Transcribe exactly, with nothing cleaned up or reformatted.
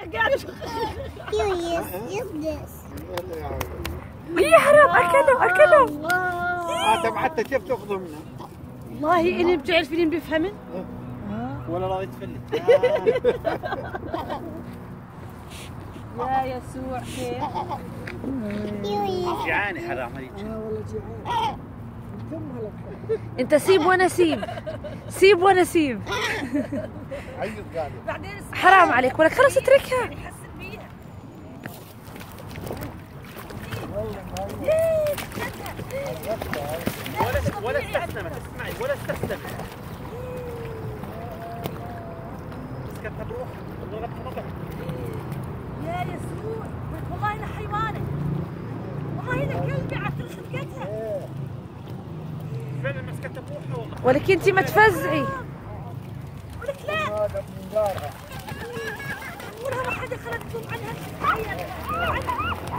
قاعد يس يس يا حرام اكلوا اكلوا. اه طب حتى كيف تاخذوا منه؟ والله اني بتعرف فيني بفهمن ولا راضي تفلت. يا يسوع كيف جيعاني حرام هذيك. انت سيب وانا سيب، سيب وانا سيب. عيط قاعد. حرام عليك ولك خلص اتركها. ولا ولا استسلمت. اسمعي ولا استسلمت. مسكتها بروحها وضربت نقط. يا يسوع والله انا حيوانه، والله انا كلبي عكل خلقتها. فعلا مسكتها بروحها والله. ولك انت ما تفزعي. ولك لا عمرها ما حدا خلقتهم عنها.